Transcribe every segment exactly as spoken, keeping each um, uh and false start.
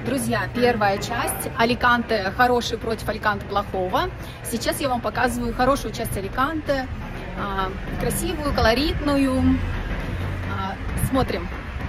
Друзья, первая часть Аликанте хороший против Аликанте плохого. Сейчас я вам показываю хорошую часть Аликанте, красивую, колоритную. Смотрим.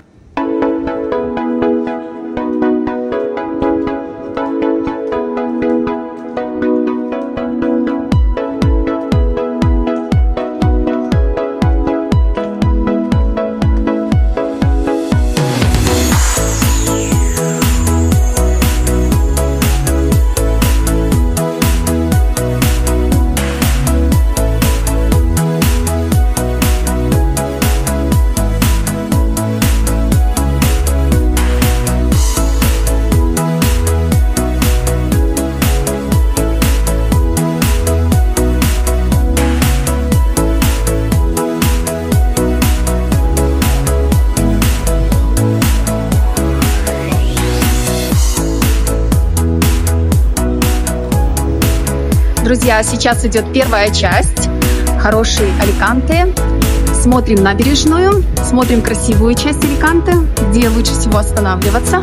Друзья, сейчас идет первая часть, хороший Аликанте. Смотрим набережную, смотрим красивую часть Аликанте, где лучше всего останавливаться.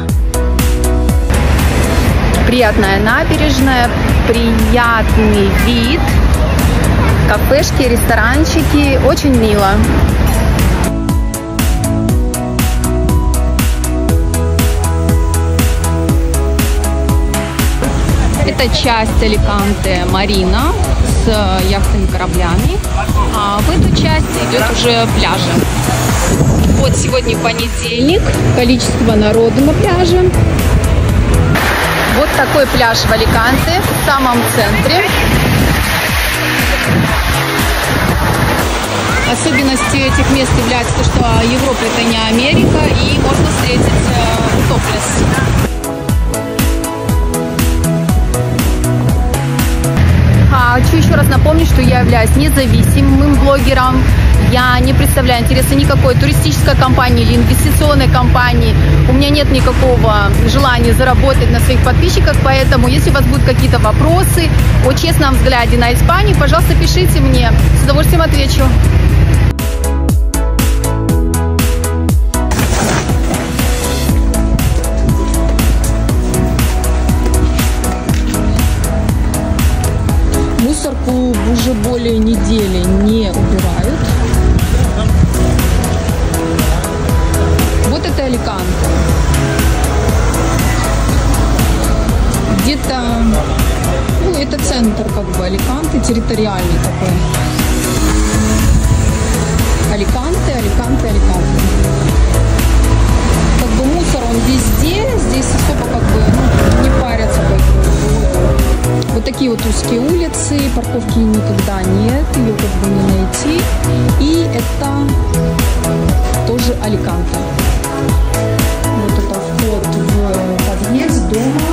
Приятная набережная, приятный вид, кафешки, ресторанчики, очень мило. Это часть Аликанте Марина с яхтами, кораблями, а в эту часть идет уже пляжи. Вот сегодня понедельник, количество народу на пляже. Вот такой пляж в Аликанте, в самом центре. Особенностью этих мест является то, что Европа это не Америка, и можно встретить топлесс. Хочу еще раз напомнить, что я являюсь независимым блогером. Я не представляю интересы никакой туристической компании или инвестиционной компании. У меня нет никакого желания заработать на своих подписчиках, поэтому если у вас будут какие-то вопросы о честном взгляде на Испанию, пожалуйста, пишите мне, с удовольствием отвечу. Мусорку уже более недели не убирают. Вот это Аликанте. Где-то, ну, это центр как бы Аликанте, территориальный такой. Аликанте, Аликанте, Аликанте. Как бы мусор он везде, здесь особо как бы ну, не парятся. Вот такие вот узкие улицы, парковки никогда нет, ее как бы не найти. И это тоже Аликанте. Вот это вход в подъезд дома.